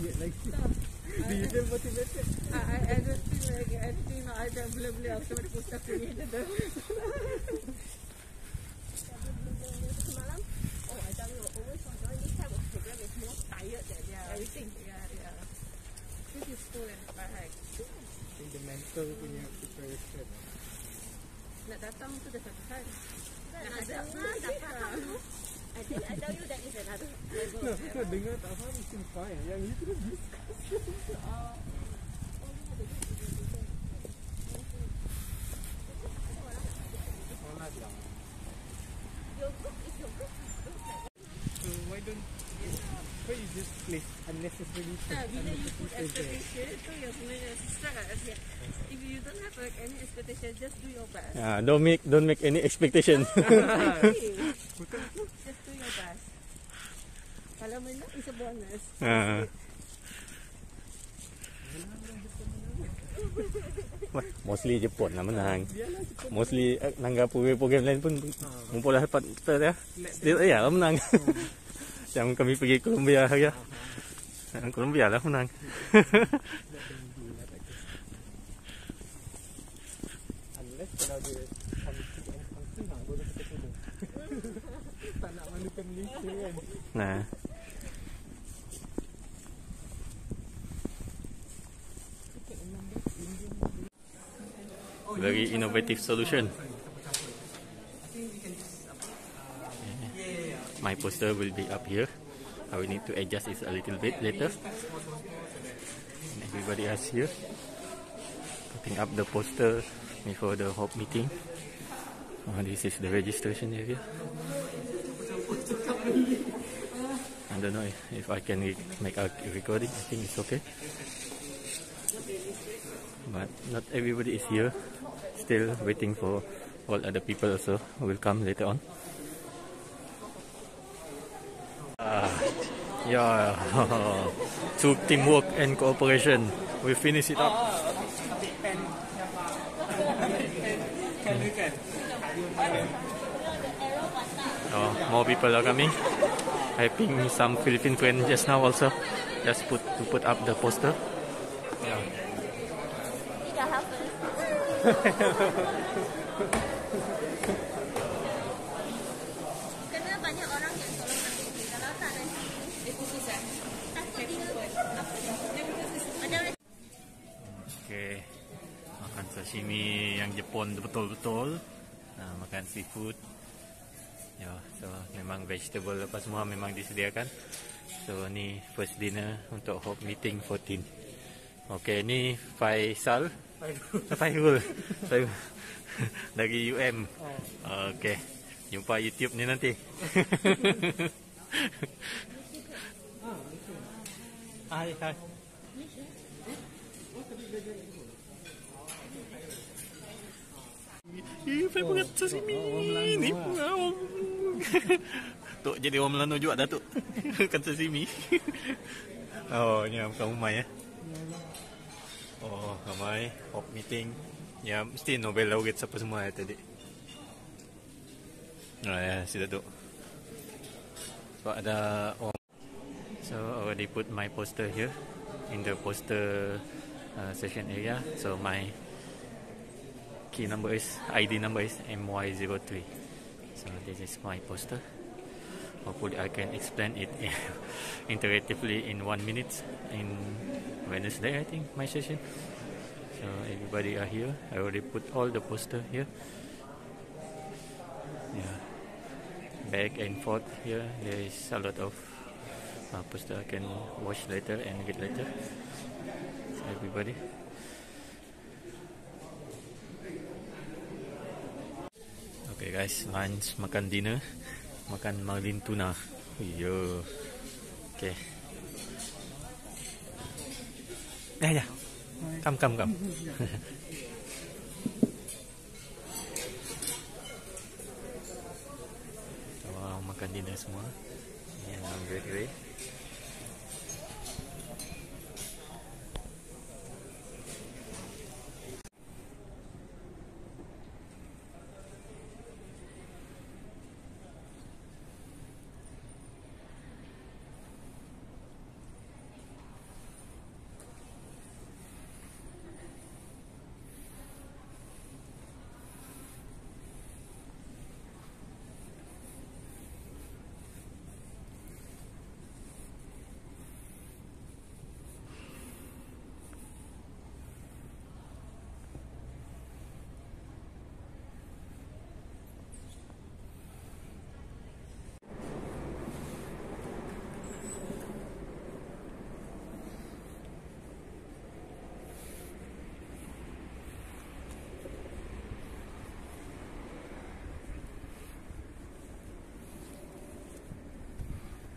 motivate lagi. Do you feel motivated? I don't feel like anything now. I dah beli aku sama poster ni je tu. Semalam, I tell you, always when join this type of program is more tired than everything. Yeah. This is cool and baik. I think the mental punya preparation. Nak datang tu dah satu hal. Nak datang tu. I tell you that is another level. No, dengar tak faham mesti fine. Yang itu dah discuss. Your group is your group. So why is this place unnecessarily Bila you put expectation, tu yang sebenarnya stress. If you don't have like any expectation, just do your best. Don't make any expectation. Just do your best. Kalau menang is a bonus. Mostly Jepun lah menang. Mostly nangga program lain pun mumpul lah dapat ya. Still ya lah menang. Yang kami pergi Colombia ya. Colombia lah menang. Unless kalau dia funky baru kita tolong. Tak nak malukan Malaysia kan. Nah. Very innovative solution. My poster will be up here. I will need to adjust it a little bit later. And everybody else here putting up the poster before the hop meeting. This is the registration area. I don't know if I can make a recording. I think it's okay. But not everybody is here. Still waiting for all other people also who will come later on. Yeah, to teamwork and cooperation, we finish it up. More people are coming. Helping some Philippine friends just now also. Just to put up the poster. Yeah. Karena banyak orang yang tolong nanti. Kalau tak nanti susah. Takut dia ada. Okay, makan sashimi yang Jepun betul-betul. Makan seafood. Ya, so memang vegetable apa semua memang disediakan. So ni first dinner untuk Hope Meeting 14. Okay, ni Faisal. Fairul. Dari UM. Okay, jumpa YouTube ni nanti. Hai. Favorite sashimi ni pun. Tok jadi orang Melano juga dah tu. Kan sashimi. Oh, ni bukan Umay ya. Oh, ramai Hop Meeting. Ya, mesti Nobel laureate siapa semua tadi. Ya, sudah tu. Sebab ada orang. So, already put my poster here in the poster session area. So, my key number is, ID number is MY03. So, this is my poster. Hopefully, I can explain it interactively in 1 minute in Wednesday, I think, my session. So everybody are here. I already put all the poster here. Yeah, back and forth here. There is a lot of poster I can watch later and read later. So everybody. Okay guys, lunch, makan dinner, makan marlin tuna. Yo. Okay. Ya. Come. Wow, makan dinner semua. Yang ready.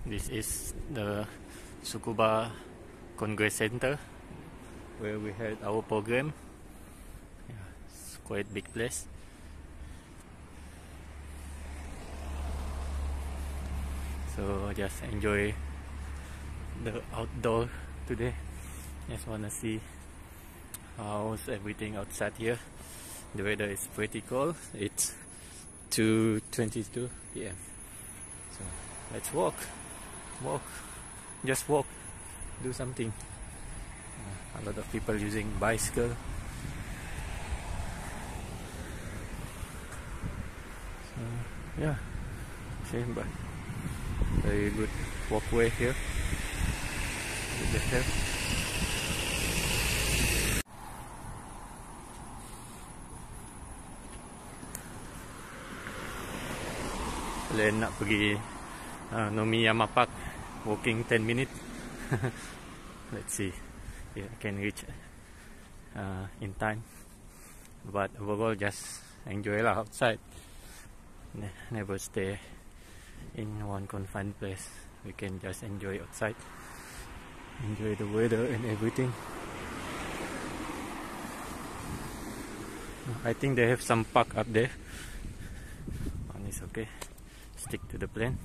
This is the Tsukuba Congress Center where we had our program. Yeah, it's quite big place. So just enjoy the outdoor today. Just wanna see how's everything outside here. The weather is pretty cold. It's 2:22 p.m. So let's walk, just walk, do something. A lot of people using bicycle. So yeah, same, but very good walkway here. Look at that. Kalian nak pergi Nomiyama Park, walking 10 minutes. Let's see if I can reach in time. But overall, just enjoy lah outside. Never stay in one confined place. We can just enjoy outside, enjoy the weather and everything. I think they have some park up there. One is okay. Stick to the plan.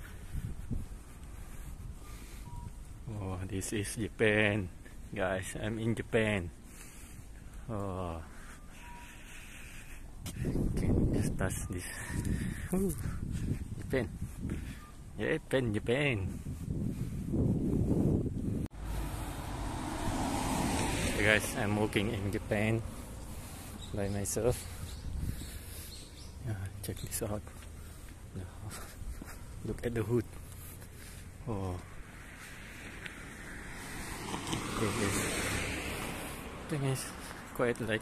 Oh, this is Japan, guys. I'm in Japan. Oh, can just touch this. Ooh, Japan, Japan. Hey guys, I'm walking in Japan by myself. Yeah, check this out. Look at the hood. Oh, thing is quite like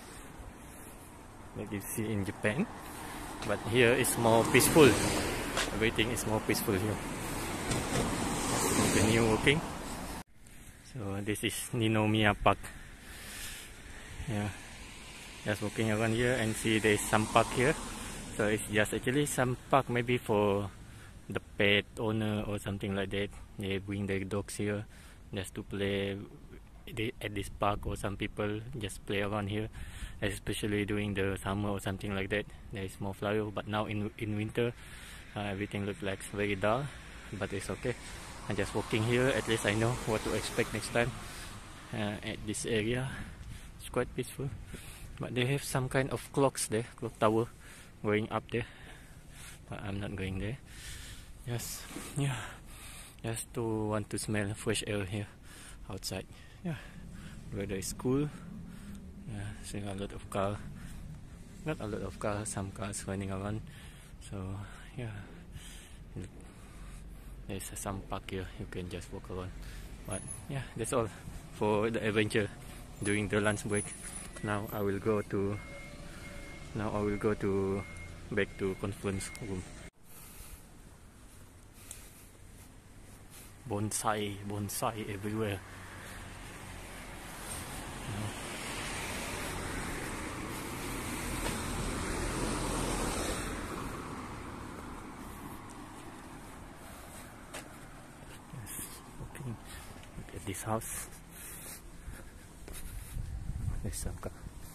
you see in Japan, but here is more peaceful. Everything is more peaceful here. Let's continue walking. So this is Ninomiya Park. Yeah, just walking around here and see there's some park here. So it's just actually some park maybe for the pet owner or something like that. They bring their dogs here just to play at this park, or some people just play around here, especially during the summer or something like that. There is more flower, but now in winter everything looks like very dull, but it's okay. I'm just walking here, at least I know what to expect next time at this area. It's quite peaceful, but they have some kind of clocks there, clock tower going up there, but I'm not going there. Yes, yeah, just to want to smell fresh air here outside. Yeah, weather is cool. Yeah, seeing a lot of cars, not a lot of cars, some cars running around. So yeah, there's some park here, you can just walk around. But yeah, that's all for the adventure during the lunch break. Now I will go to back to conference room. Bonsai everywhere. Okay, look at this house. There's some car.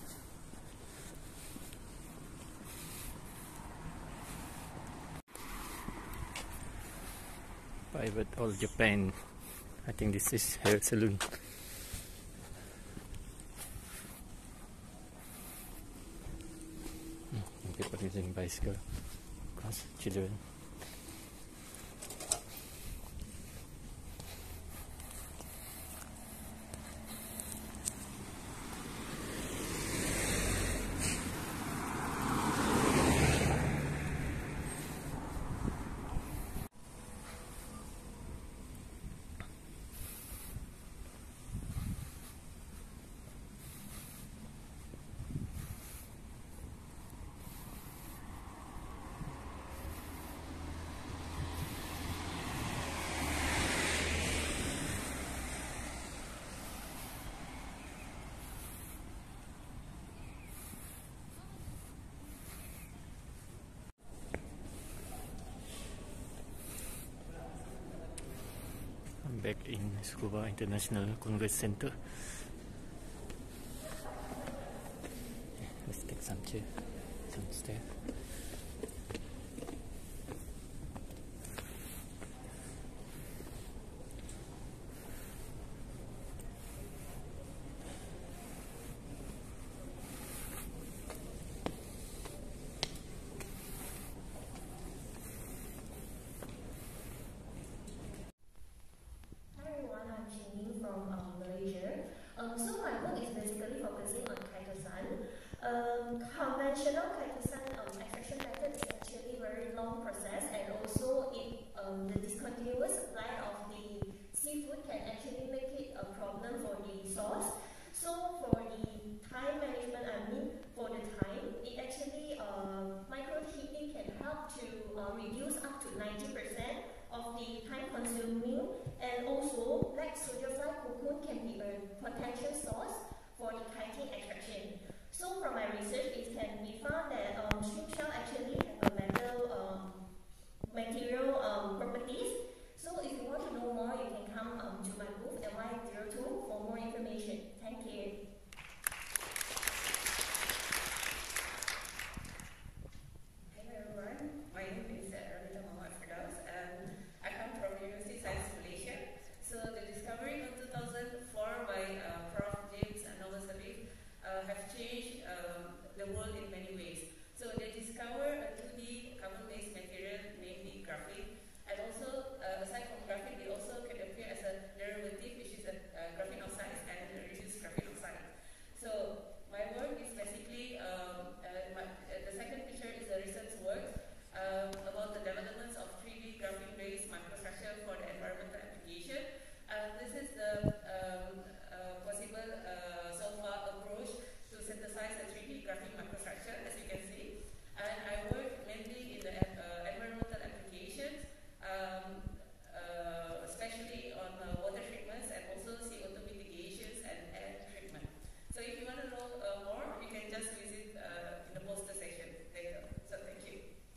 Private All Japan. I think this is hair salon. People using bicycle, cars, children. back in Tsukuba International Congress Center. Let's take some chair, some stairs. So my work is basically focusing on kaitosan. Conventional kaitosan extraction method is actually very long process, and also the discontinuous supply of the seafood can actually make it a problem for the source. So for the time management, for the time, it actually microheating can help to reduce up to 90% of the time consuming, and also black soldier fly cocoon can be a potential source for the chitin extraction. So from my research, it can be found that shrimp shell actually have a better material properties. So if you want to know more, you can come to my booth MY02 for more information. Thank you. Hello everyone, my name is Ravita Muhammad Firdaus, and I come from University Science Malaysia. So the discovery of 2004 by Prof. James and Noble Salif have changed the world in many ways. So they discovered a 2D carbon-based material, namely graphene, and also aside from graphene, they also can appear as a derivative, which is a graphene oxide and a reduced graphene oxide. So my work is basically the second picture is a research work about the developments of 3D graphene-based microstructure for the environmental application. This is the possible so far approach to synthesize a 3D graphene microstructure, as you can see. And I work mainly in the environmental applications, especially on water treatments and also CO2 mitigations and air treatment. So if you want to know more, you can just visit in the poster section later. So thank you.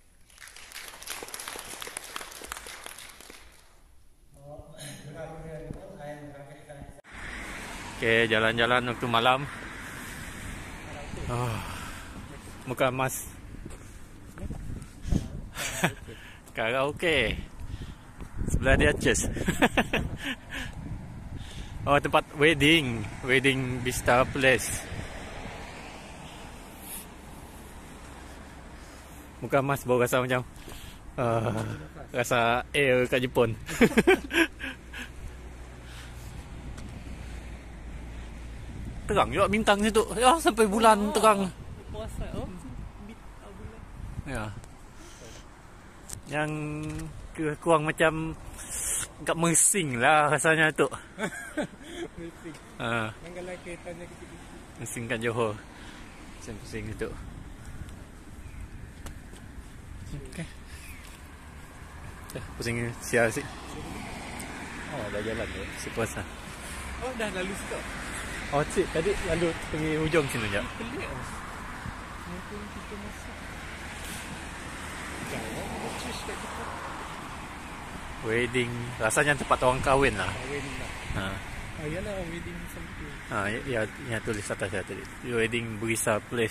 Good afternoon everyone, I am Rakesh Khan. Okay, jalan-jalan waktu malam. Muka emas. Karaoke. Sebelah dia church. Oh, tempat wedding Vista Place. Muka emas bau rasa macam rasa air kat Jepun. Terang juga bintang situ. Ya, sampai bulan terang. Puasa Ya. Yang kurang macam kat Mersing lah rasanya tu. Mersing. Ha, Yang kalau keretanya kecil-kecil. Mersing kat Johor. Pusing situ. Okey. Pusing sial sih. Oh, dah jalan tu. Si puasa. Oh, dah lalu situ. Oh, cik tadi lalu pergi hujung sini je. Pelik lah. Mungkin kita masuk. Jangan ada church kat Jepun. Wedding, rasanya tempat orang kahwin lah. Wedding lah. Ha. Yalah, wedding something. Ya tulis atas saya tadi. Wedding Vista Place.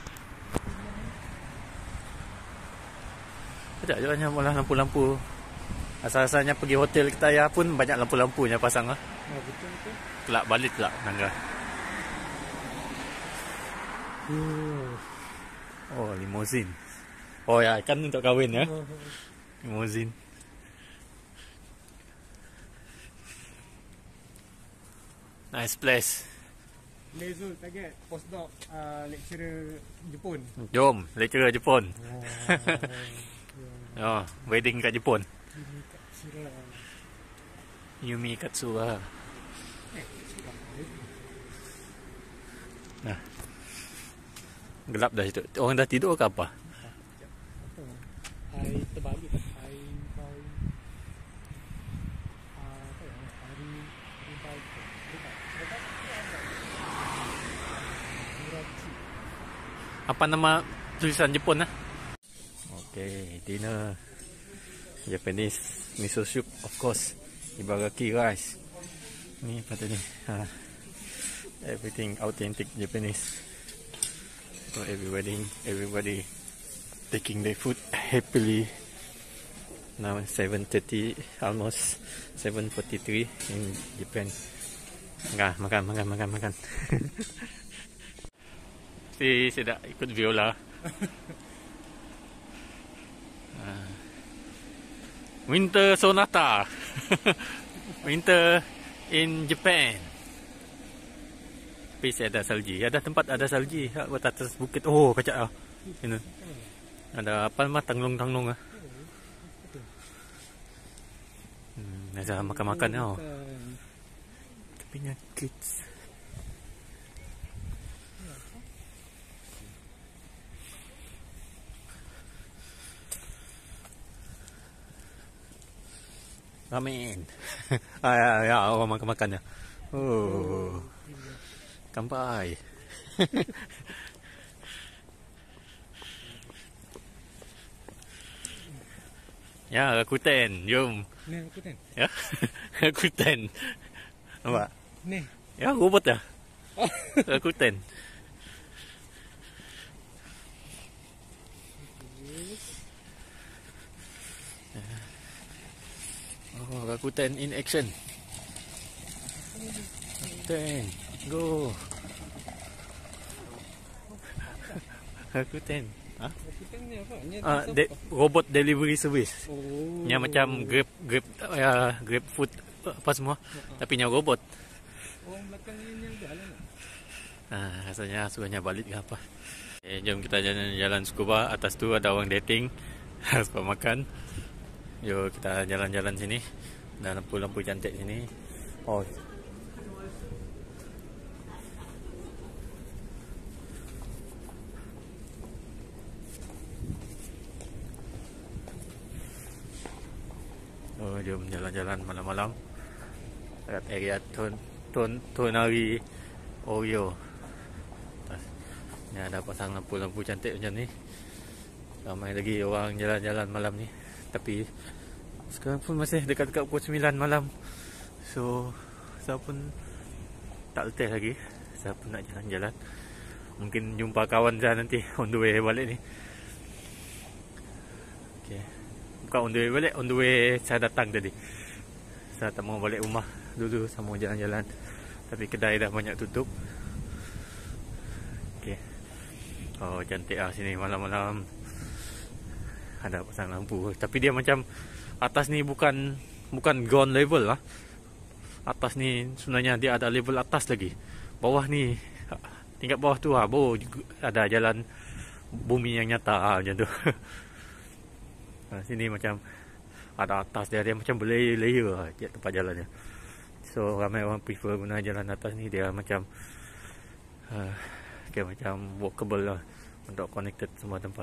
Sekejap je hanya malah lampu-lampu. Asal-asalnya pergi hotel Ketaya pun banyak lampu-lampunya pasang lah. Betul-betul. Kelak balik kelak Nangga. Oh, limousine. Oh ya, kan untuk kahwin ya. Limousine. Nice place. Lezul target postdoc lecturer Jepun. Jom, lecturer Jepun. Oh, wedding kat Jepun. Yumi Katsura. Nah. Gelap dah situ. Orang dah tidur ke apa? Hai terbalik tak? Hai apa nama tulisan Jepun lah? Okay, dinner Japanese miso soup of course. Ibaraki rice. Ni kata ni. Everything authentic Japanese. So everybody taking their food happily. Now 7:30, almost 7:43 in Japan. Makan. Saya dah ikut viola. Winter Sonata. Winter in Japan. Tapi saya ada salji. Ada tempat ada salji. Buat atas bukit. Oh, kacak lah. Ini. Ada apa mah tanglung-tanglung ah. Ada makan-makan tau. Tapi punya kids. Ramen. Ya, orang makan-makan ya. Oh. Kampai. Ya, Rakuten, jom. Ni Rakuten. Ya. Rakuten. Nampak? Ni. Ya, robot dah. Rakuten. Oh, Rakuten in action. Rakuten, go. Rakuten. Ha? Rakuten ni apa? Ni Robot delivery service. Oh. Yang macam Grab food apa semua. Tapi yang robot. Orang belakang ni yang jalan. Rasanya suruhnya balik ke apa. Jom kita jalan-jalan scuba. Atas tu ada orang dating. Suka makan. Yuk kita jalan-jalan sini. Ada lampu-lampu cantik sini. Oh. Oh, jom jalan-jalan malam-malam dekat area Tonari Oreo. Ni ada pasang lampu-lampu cantik macam ni. Ramai lagi orang jalan-jalan malam ni. Tapi sekarang pun masih dekat-dekat pukul 9 malam. So saya pun tak letih lagi. Saya pun nak jalan-jalan. Mungkin jumpa kawan saya nanti on the way balik ni. Okay. Bukan on the way balik, on the way saya datang tadi. Saya tak mau balik rumah dulu, saya mau jalan-jalan. Tapi kedai dah banyak tutup. Okay. Oh, cantik lah sini malam-malam. Ada pasang lampu. Tapi dia macam atas ni bukan ground level lah. Atas ni sebenarnya dia ada level atas lagi. Bawah ni, tingkat bawah tu baru ada jalan bumi yang nyata macam tu. Sini macam ada atas dia macam berlayer-layer tempat jalannya. So ramai orang prefer guna jalan atas ni. Dia macam macam walkable lah, untuk connected semua tempat.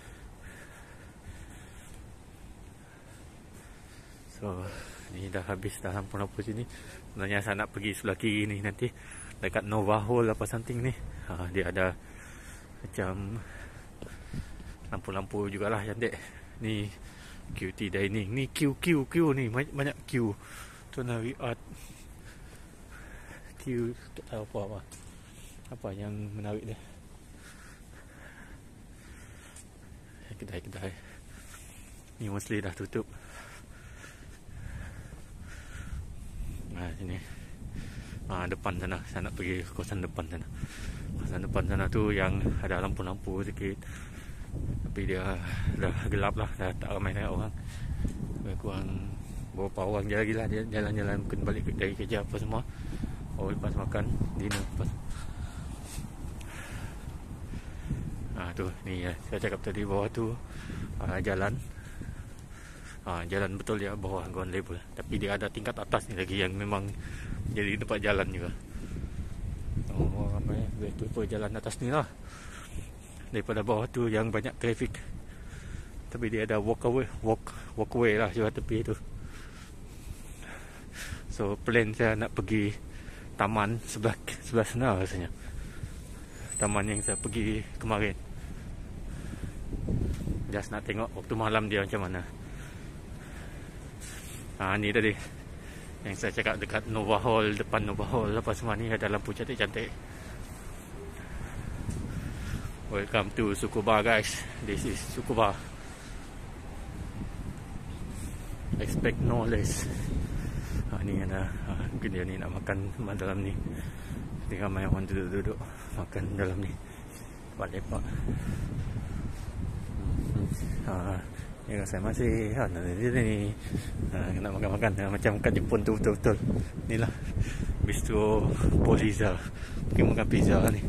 So ni dah habis dah lampu-lampu sini. Sebenarnya saya nak pergi sebelah kiri ni nanti, dekat Nova Hall apa something ni. Dia ada macam lampu-lampu jugalah cantik. Ni QT Dining. Ni Q ni banyak Q. Tonari Art. Q tak tahu apa yang menarik dia. Kedai-kedai ni mostly dah tutup. Sini. Depan sana. Saya nak pergi kawasan depan sana. Kawasan depan sana tu yang ada lampu-lampu sikit. Tapi dia dah gelap lah. Dah tak ramai orang. Kurang beberapa orang je lagi lah. Dia jalan-jalan mungkin balik dari kerja apa semua. Lepas makan dinner lepas. Tu ni saya cakap tadi, bawah tu jalan. Jalan betul dia bawah ground level. Tapi dia ada tingkat atas ni lagi yang memang jadi tempat jalan juga. Ramai prefer jalan atas ni lah daripada bawah tu yang banyak trafik. Tapi dia ada walkway lah juga tepi tu. So plan saya nak pergi taman sebelah sana rasanya. Taman yang saya pergi kemarin. Just nak tengok waktu malam dia macam mana. Ni tadi Yang saya cakap dekat Nova Hall, depan Nova Hall apa semua ni ada lampu cantik-cantik. Welcome to Tsukuba guys. This is Tsukuba. Expect no less. Ni ada mungkin dia ni nak makan dalam ni. Tengok ramai orang duduk-duduk makan dalam ni. Lepak-lepak. Ya, saya masih ni nak makan-makan macam kat Jepun tu betul-betul. Inilah bistro Poliza. Mungkin makan pizza ni.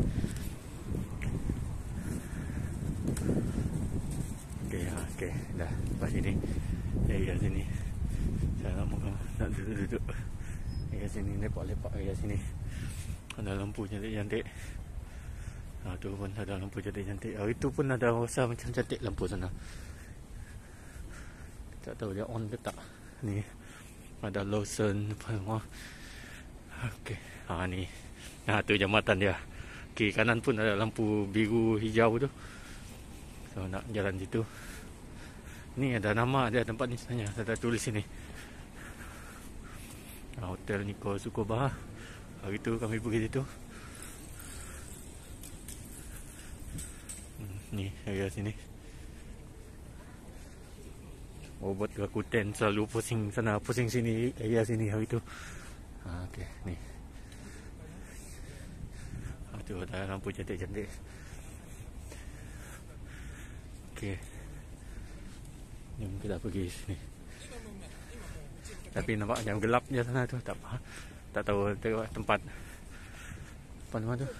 Okey, dah lepas sini. Ya sini. Saya nak duduk. Ya sini lepak-lepak ya sini. Ada lampu cantik-cantik. Tu pun ada lampu cantik-cantik. Itu pun ada rasa macam cantik lampu sana. Tak tahu dia on ke tak. Ni ada Lawson apa semua. Okey. Ni. Tu jambatan dia. Kiri kanan pun ada lampu biru hijau tu. So nak jalan situ. Ni ada nama dia tempat ni sebenarnya. Ada tulis sini. Hotel Nikko Tsukuba. Hari tu kami pergi situ. Ni area sini. Buat Rakuten selalu pusing sana, pusing sini, area sini hari tu. Okey, ni. Tu ada lampu cantik-cantik. Okey. Jom kita pergi sini. Tapi nampak macam gelap je sana tu, tak apa. Tak tahu tengok tempat apa nama tu.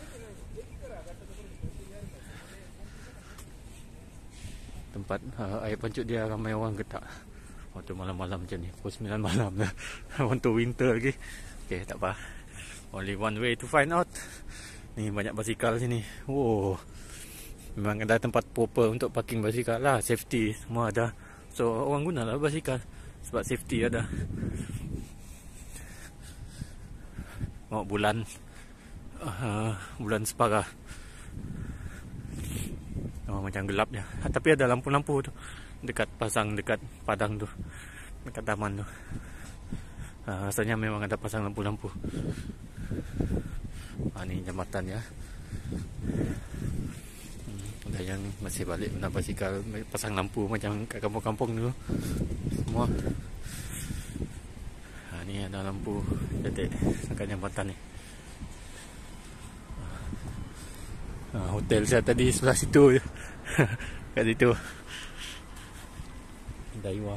Tempat air pancut dia ramai orang ke tak? Waktu malam-malam macam ni, pukul 9 malam dah. Untuk winter lagi. Okey, tak apa. Only one way to find out. Ni banyak basikal sini. Oh. Memang ada tempat proper untuk parking basikal lah. Safety semua ada. So orang gunalah basikal sebab safety ada. Mau bulan separa. Macam gelap je. Tapi ada lampu-lampu tu dekat pasang dekat padang tu, dekat taman tu. Rasanya memang ada pasang lampu-lampu. Ni jambatan ya. Ada yang masih balik guna basikal pasang lampu macam kat kampung-kampung dulu. Semua. Ni ada lampu cantik dekat jambatan ni. Hotel saya tadi sebelah situ je. Kat situ. Daiwa.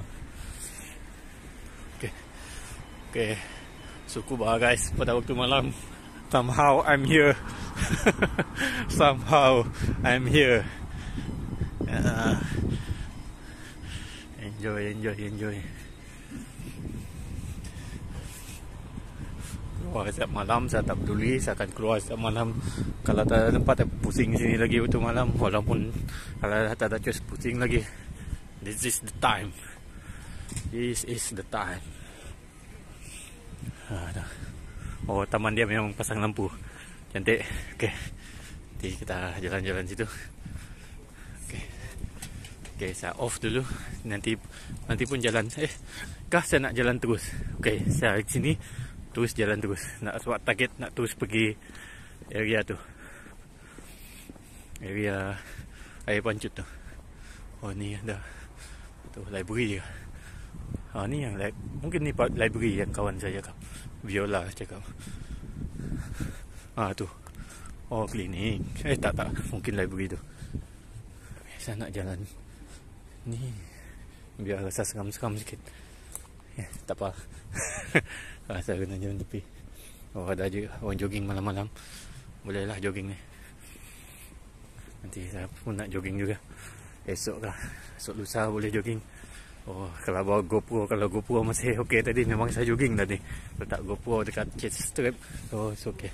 Okay. Tsukuba guys, pada waktu malam. Somehow I'm here. Somehow I'm here. Enjoy. Keluar setiap malam, saya tak peduli. Saya akan keluar setiap malam. Kalau tak ada tempat, saya pusing sini lagi waktu malam. Walaupun kalau tak ada choice, pusing lagi. This is the time. This is the time. Oh, taman dia memang pasang lampu. Cantik. Okay. Nanti kita jalan-jalan situ. Okay, saya off dulu. Nanti pun jalan. Kah saya nak jalan terus? Okay, saya di sini. Terus jalan terus. Nak buat target nak terus pergi area tu. Area air pancut tu. Oh, ni ada. Tu library dia. Ni yang mungkin ni library yang kawan saya cakap. Viola cakap. Tu. Oh, klinik. Tak. Mungkin library tu. Saya nak jalan. Ni. Biar rasa seram-seram sikit. Tak apa. Saya kena jalan tepi. Oh, ada je orang jogging malam-malam. Bolehlah jogging ni. Nanti saya pun nak jogging juga. Esok lusa boleh jogging. Oh, kalau bawa GoPro, kalau GoPro masih okey tadi, memang saya jogging tadi. Letak GoPro dekat chest strap. Oh, it's okay.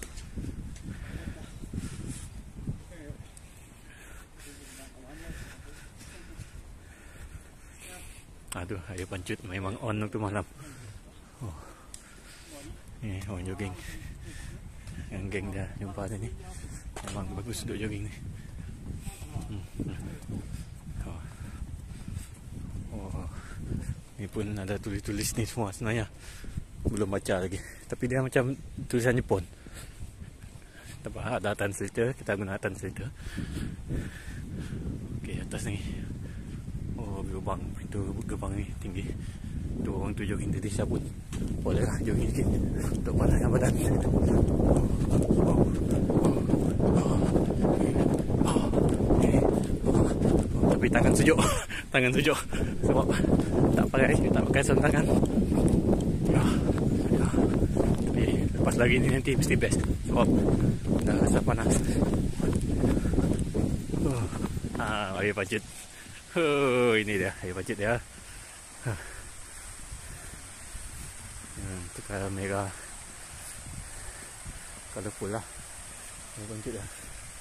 Aduh, air pancut memang on waktu malam. Oh. Ni orang jogging. Yang geng dah jumpa tadi. Memang bagus duduk jogging ni. Oh. Ni pun ada tulis-tulis ni semua sebenarnya. belum baca lagi. Tapi dia macam tulisan Jepun. Tempat ada translator, kita guna translator. Okey, atas ni. Oh, gerbang. Pintu gerbang ni tinggi. Tu orang tu jogging tadi sabut. Bolehlah jogging sikit untuk panaskan badan. Tapi tangan sejuk. Tangan sejuk sebab tak pakai sarung tangan. Tapi lepas lagi ni nanti mesti best sebab dah rasa panas. Air pancit. Ini dia air pancit dia. Tukar merah, colourful lah. Air pancit dia.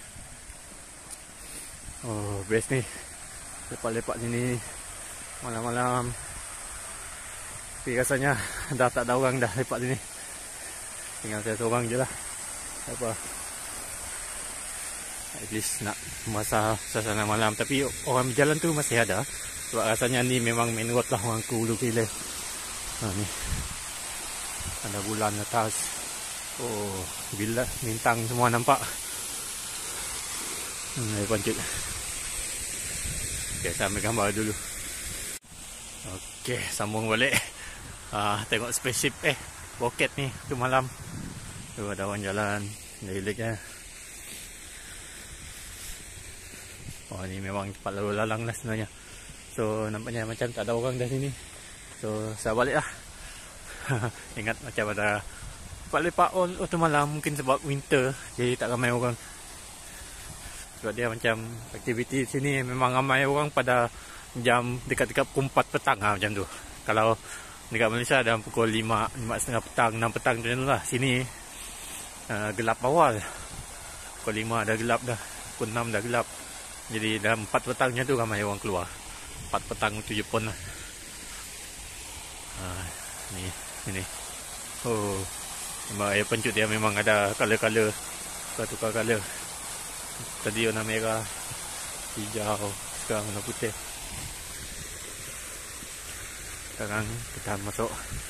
Oh, best ni. Lepak-lepak sini malam-malam. Tapi rasanya dah tak ada orang dah lepak sini. Tinggal saya seorang je lah. Apa? At least nak masa suasana malam. Tapi orang berjalan tu masih ada. Sebab rasanya ni memang main road lah, orang Hulu gila. Ni ada bulan atas. Oh, bila bintang semua nampak. Air pancit. Okay, saya ambil gambar dulu. Okay, sambung balik. Tengok spaceship roket ni tu malam. Tu ada orang jalan lelik ya. Oh, ni memang tempat lalu lalang lah sebenarnya. So nampaknya macam tak ada orang dah sini. So saya balik lah. Ingat macam ada tempat lepak tu malam. Mungkin sebab winter jadi tak ramai orang. Sebab dia macam aktiviti sini memang ramai orang pada jam dekat-dekat pukul 4 petang macam tu. Kalau dekat Malaysia ada pukul 5, 5.30 petang, 6 petang macam tu lah. Sini gelap awal. Pukul 5 dah gelap dah. Pukul 6 dah gelap. Jadi dalam 4 petang macam tu ramai orang keluar. 4 petang tu Jepun lah. Ni. Oh, memang air pencut dia memang ada color-color. Tukar color. Tadi warna merah, hijau, sekarang warna putih. Sekarang kita masuk.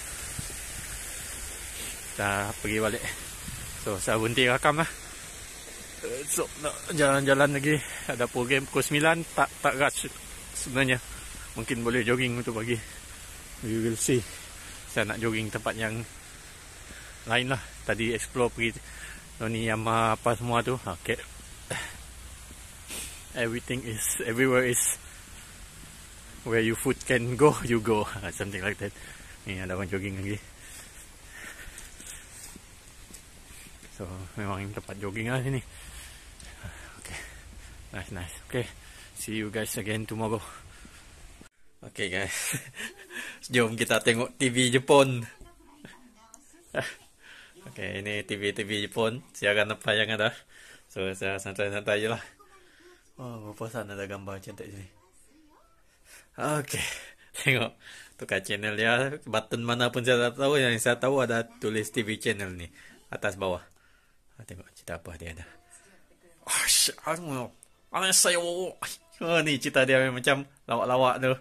Kita pergi balik. So saya berhenti rakam lah. So nak jalan-jalan lagi. Ada program pukul 9. Tak rush sebenarnya. Mungkin boleh jogging untuk pagi. We will see. Saya nak jogging tempat yang lain lah. Tadi explore pergi ni Yama apa semua tu. Okay. Everywhere is where your foot can go, you go. Something like that. Ni ada orang jogging lagi. So memang tempat jogging lah sini. Okay, nice. Okay, see you guys again tomorrow. Okay guys, jom kita tengok TV Jepun. Okay, ini TV Jepun. Siaran apa yang ada? So saya santai-santai je lah. Oh, bosan ada gambar cantik sini. Okay, tengok tukar channel dia. Button mana pun saya tak tahu. Yang saya tahu ada tulis TV channel ni atas bawah. Tengok cerita apa dia ada. Ni cerita dia macam lawak-lawak tu.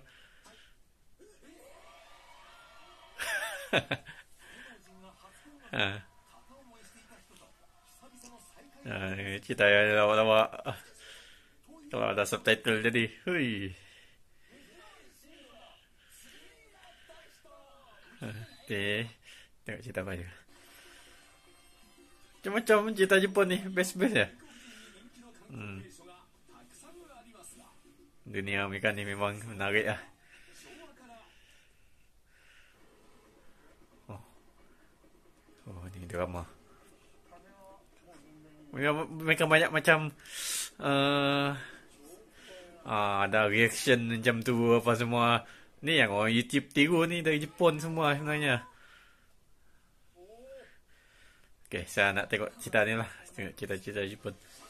Cerita dia lawak-lawak. Kalau ada subtitle jadi, hui. Okay, tengok cerita apa je. Macam-macam cerita Jepun ni, best ya. Dunia mereka ni memang menarik lah. Oh, ni drama. Mereka banyak macam ada reaction macam tu apa semua. Ni yang orang YouTube tiru ni dari Jepun semua sebenarnya. Okay, saya nak tengok cerita ni lah. Tengok cerita-cerita Jepun.